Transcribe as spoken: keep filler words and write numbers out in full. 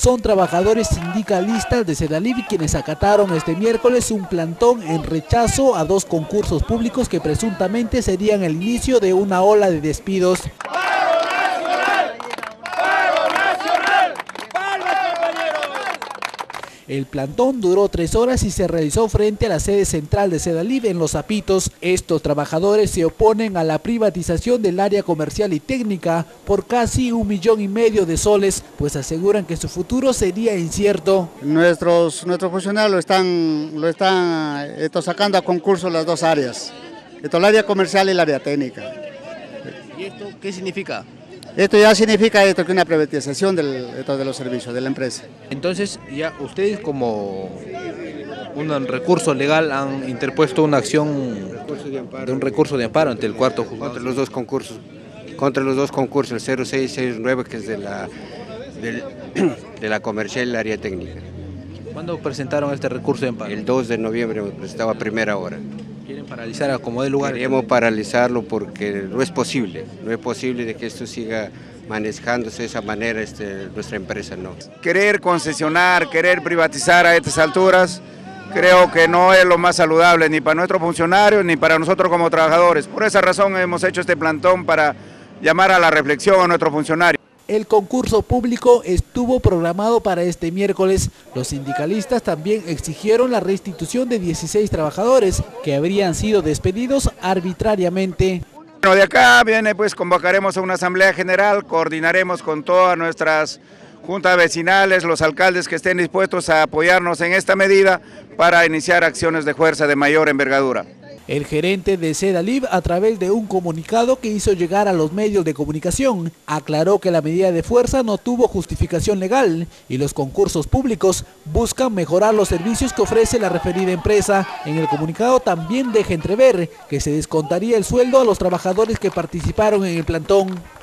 son trabajadores sindicalistas de Sedalib quienes acataron este miércoles un plantón en rechazo a dos concursos públicos que presuntamente serían el inicio de una ola de despidos. El plantón duró tres horas y se realizó frente a la sede central de Sedalib en Los Zapitos. Estos trabajadores se oponen a la privatización del área comercial y técnica por casi un millón y medio de soles, pues aseguran que su futuro sería incierto. Nuestros, nuestros funcionarios lo están, lo están esto, sacando a concurso las dos áreas, esto, el área comercial y el área técnica. ¿Y esto qué significa? Esto ya significa esto, que una privatización del, esto, de los servicios de la empresa. Entonces, ya ustedes como un recurso legal han interpuesto una acción de un recurso de amparo ante el cuarto juzgado. Contra los dos concursos, contra los dos concursos, el cero seis cero nueve que es de la, del, de la comercial y la área técnica. ¿Cuándo presentaron este recurso de amparo? El dos de noviembre me presentaba a primera hora. ¿Quieren paralizar a como de lugar? Queríamos paralizarlo porque no es posible, no es posible de que esto siga manejándose de esa manera este, nuestra empresa, no. Querer concesionar, querer privatizar a estas alturas, creo que no es lo más saludable ni para nuestros funcionarios ni para nosotros como trabajadores. Por esa razón hemos hecho este plantón para llamar a la reflexión a nuestros funcionarios. El concurso público estuvo programado para este miércoles. Los sindicalistas también exigieron la restitución de dieciséis trabajadores que habrían sido despedidos arbitrariamente. Bueno, de acá viene, pues convocaremos a una asamblea general, coordinaremos con todas nuestras juntas vecinales, los alcaldes que estén dispuestos a apoyarnos en esta medida para iniciar acciones de fuerza de mayor envergadura. El gerente de Sedalib, a través de un comunicado que hizo llegar a los medios de comunicación, aclaró que la medida de fuerza no tuvo justificación legal y los concursos públicos buscan mejorar los servicios que ofrece la referida empresa. En el comunicado también deja entrever que se descontaría el sueldo a los trabajadores que participaron en el plantón.